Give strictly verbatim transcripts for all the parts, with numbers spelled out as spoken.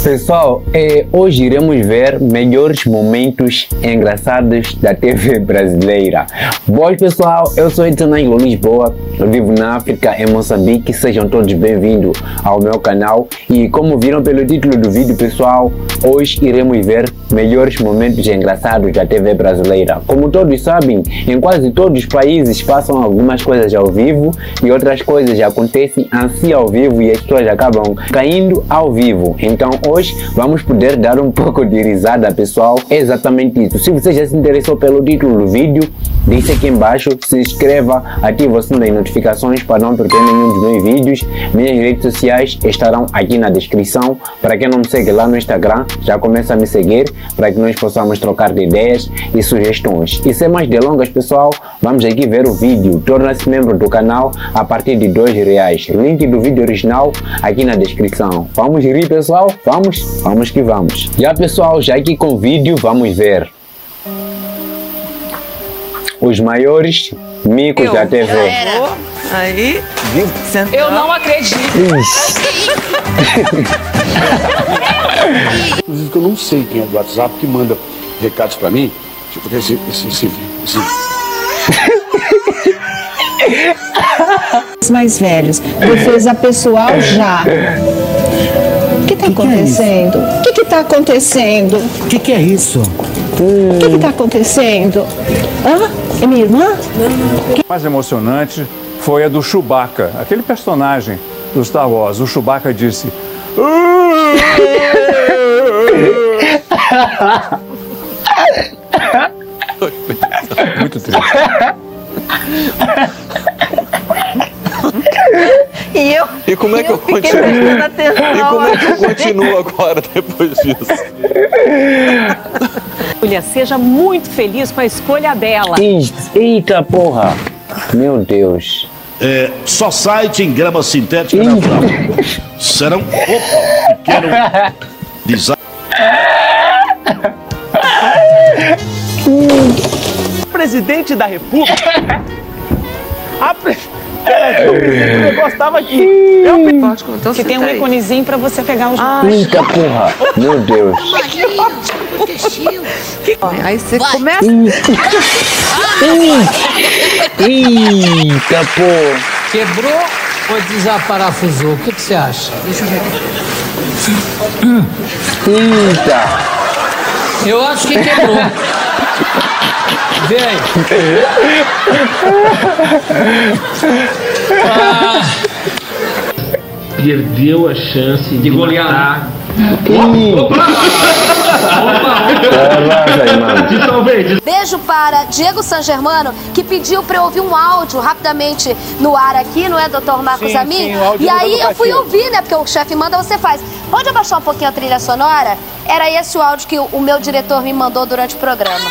Pessoal, eh, hoje iremos ver melhores momentos engraçados da T V brasileira. Boas pessoal, eu sou Edson Lisboa, eu vivo na África, em Moçambique. Sejam todos bem-vindos ao meu canal. E como viram pelo título do vídeo, pessoal, hoje iremos ver melhores momentos engraçados da T V brasileira. Como todos sabem, em quase todos os países passam algumas coisas ao vivo e outras coisas acontecem assim ao vivo e as pessoas acabam caindo ao vivo. Então hoje vamos poder dar um pouco de risada, pessoal. É exatamente isso. Se você já se interessou pelo título do vídeo, deixe aqui embaixo, se inscreva, ative o sininho das notificações para não perder nenhum dos meus vídeos. Minhas redes sociais estarão aqui na descrição. Para quem não me segue lá no Instagram, já começa a me seguir para que nós possamos trocar de ideias e sugestões. E sem mais delongas, pessoal, vamos aqui ver o vídeo. Torna-se membro do canal a partir de dois reais. Link do vídeo original aqui na descrição. Vamos rir, pessoal? Vamos? Vamos que vamos. Já, pessoal, já aqui com o vídeo, vamos ver os maiores micos eu, da T V. Galera. Aí, eu não acredito. Inclusive que eu não sei quem é do WhatsApp que manda recados pra mim. Tipo, esse, esse, esse, esse. Os mais velhos, defesa pessoal já. O que está acontecendo? O que está acontecendo? O que, que é isso? O que está acontecendo? Hã? É minha irmã? O mais emocionante foi a do Chewbacca, aquele personagem do Star Wars. O Chewbacca disse... Muito triste. E eu? E como é que eu, eu continuo? E como é que eu continuo agora depois disso? Julia, seja muito feliz com a escolha dela. Eita porra! Meu Deus! É, só site em grama sintética natural. Serão opa, pequeno design. Presidente da República. A pre... O negócio tava aqui. Eu... Pode contar, que tem um iconezinho pra você pegar os... Ah, eita porra! Meu Deus! Aí você começa... Eita porra! Quebrou ou desaparafusou? O que, que você acha? Deixa eu ver aqui. Eita! Eu acho que quebrou. Vê aí. Ah. Perdeu a chance de golear. Opa! Opa! Beijo para Diego San Germano, que pediu para eu ouvir um áudio rapidamente no ar aqui, não é, doutor Marcos Amin? E aí eu fui ouvir, né, porque o chefe manda, você faz. Pode abaixar um pouquinho a trilha sonora? Era esse o áudio que o, o meu diretor me mandou durante o programa.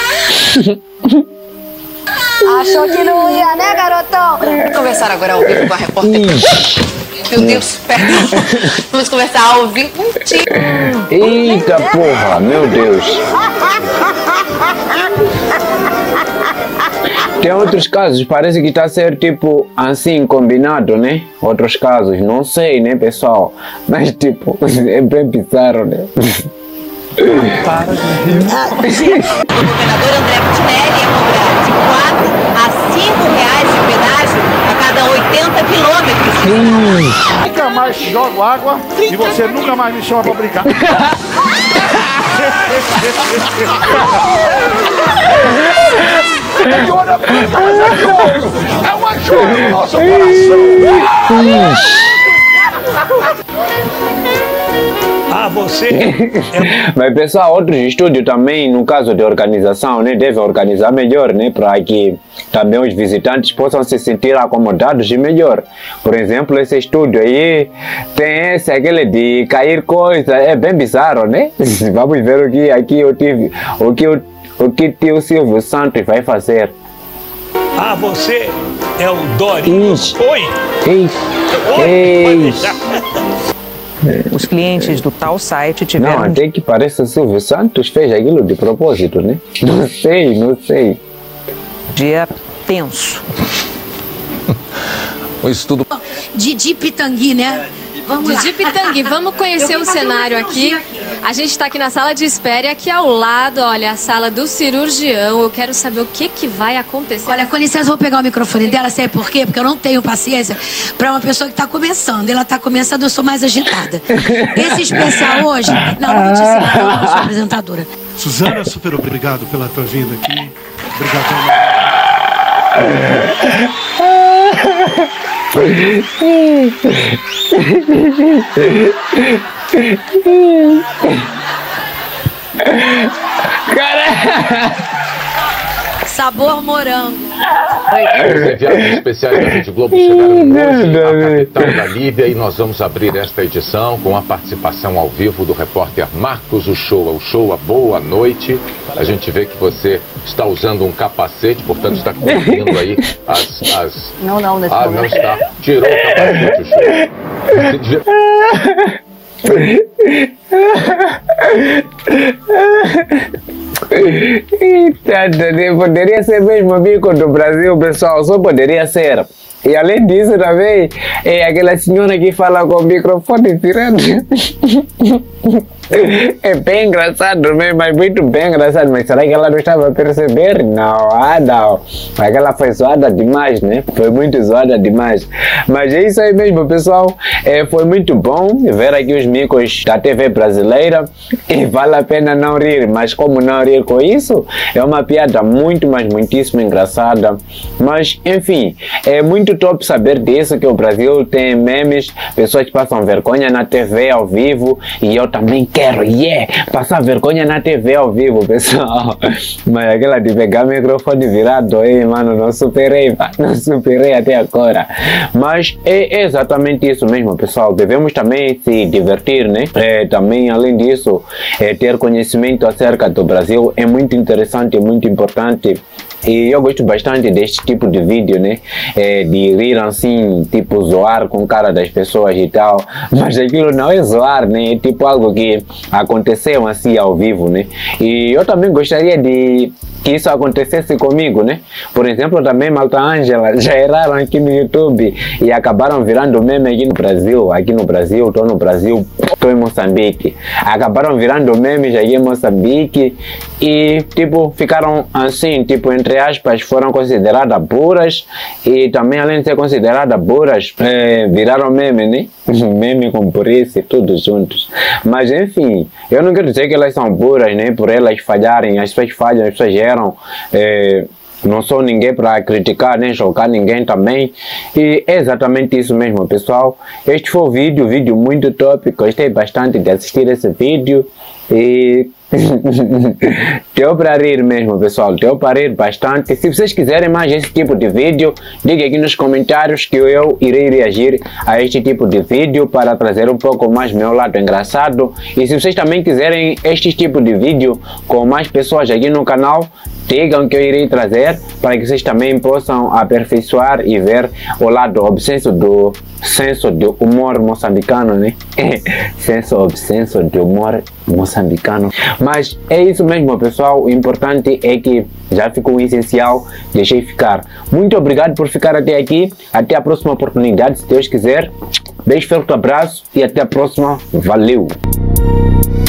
Achou que não ia, né, garotão? Vamos conversar agora ao vivo com a repórter. Meu Deus, perdão. Vamos conversar ao vivo. Eita porra, meu Deus. Tem outros casos, parece que tá a ser tipo assim combinado, né? Outros casos, não sei, né, pessoal? Mas tipo, é bem bizarro, né? Para de rir. O governador André Putinelli ia cobrar de quatro a cinco reais de pedágio a cada oitenta quilômetros. Nunca mais jogo água e você nunca mais me chama pra brincar. É uma ajuda no nosso coração. Ah, você... Mas pessoal, outros estúdios também, no caso de organização, né, devem organizar melhor, né, para que também os visitantes possam se sentir acomodados e melhor. Por exemplo, esse estúdio aí tem esse, aquele de cair coisa, é bem bizarro, né? Vamos ver o que aqui eu tive, o que o, o que tio Silvio Santos vai fazer. Ah, você é o Dorinhos. Oi! Ei! Ei! Os clientes do tal site tiveram... Não, até que parece que o Silvio Santos fez aquilo de propósito, né? Não sei, não sei. Dia tenso. isso tudo. Didi Pitangui, né? Vamos Didi Pitangui, vamos conhecer o cenário aqui. A gente está aqui na sala de espera e aqui ao lado, olha, a sala do cirurgião. Eu quero saber o que, que vai acontecer. Olha, com licença, vou pegar o microfone dela, sabe por quê? Porque eu não tenho paciência para uma pessoa que está começando. Ela está começando, eu sou mais agitada. Esse especial hoje... Não, não vou te ensinar, eu não sou apresentadora. Suzana, super obrigado pela tua vinda aqui. Obrigado. Cara! Sabor morango. Os enviados especiais da Rede Globo chegaram hoje à capital da Líbia e nós vamos abrir esta edição com a participação ao vivo do repórter Marcos Uchoa. Uchoa, boa noite. A gente vê que você está usando um capacete, portanto está cobrindo aí as... as... Não, não, nesse Ah, momento. não está. Tirou o capacete, Uchoa. Você devia... Eita, poderia ser mesmo amigo do Brasil, pessoal, só poderia ser. E além disso também, é aquela senhora que fala com o microfone tirando. É bem engraçado mesmo, mas muito bem engraçado. Mas será que ela não estava a perceber? Não, ah não. Aquela foi zoada demais, né? Foi muito zoada demais. Mas é isso aí mesmo, pessoal. É, foi muito bom ver aqui os micos da T V brasileira. E vale a pena não rir. Mas como não rir com isso? É uma piada muito, mas muitíssimo engraçada. Mas, enfim, é muito top saber disso, que o Brasil tem memes, pessoas que passam vergonha na T V ao vivo. E eu também quero, yeah, passar vergonha na T V ao vivo, pessoal. Mas aquela de pegar o microfone virado aí, mano, não superei, não superei até agora. Mas é exatamente isso mesmo, pessoal. Devemos também se divertir, né? É, também, além disso, é, ter conhecimento acerca do Brasil é muito interessante, é muito importante. E eu gosto bastante deste tipo de vídeo, né? É, de rir assim, tipo zoar com a cara das pessoas e tal. Mas aquilo não é zoar, né? É tipo algo que aconteceu assim ao vivo, né? E eu também gostaria de que isso acontecesse comigo, né? Por exemplo, também Malta Ângela já erraram aqui no YouTube e acabaram virando meme aqui no Brasil. Aqui no Brasil, estou no Brasil, estou em Moçambique. Acabaram virando memes aqui em Moçambique e, tipo, ficaram assim, tipo, entre aspas, foram consideradas burras e também, além de ser consideradas burras, é, viraram meme, né? Meme com burrice, tudo juntos. Mas, enfim, eu não quero dizer que elas são burras, né? Por elas falharem, as pessoas falham, as pessoas erram. É, não sou ninguém para criticar nem chocar ninguém também. E é exatamente isso mesmo, pessoal. Este foi o vídeo, vídeo muito top. Gostei bastante de assistir esse vídeo. E deu para rir mesmo, pessoal, deu para rir bastante. Se vocês quiserem mais esse tipo de vídeo, diga aqui nos comentários que eu irei reagir a este tipo de vídeo para trazer um pouco mais meu lado engraçado. E se vocês também quiserem este tipo de vídeo com mais pessoas aqui no canal, digam que eu irei trazer para que vocês também possam aperfeiçoar e ver o lado obscenso do senso de humor moçambicano, né? Senso obscenso de humor moçambicano. Mas é isso mesmo, pessoal. O importante é que já ficou o essencial, deixei ficar. Muito obrigado por ficar até aqui. Até a próxima oportunidade, se Deus quiser. Beijo, forte abraço e até a próxima. Valeu!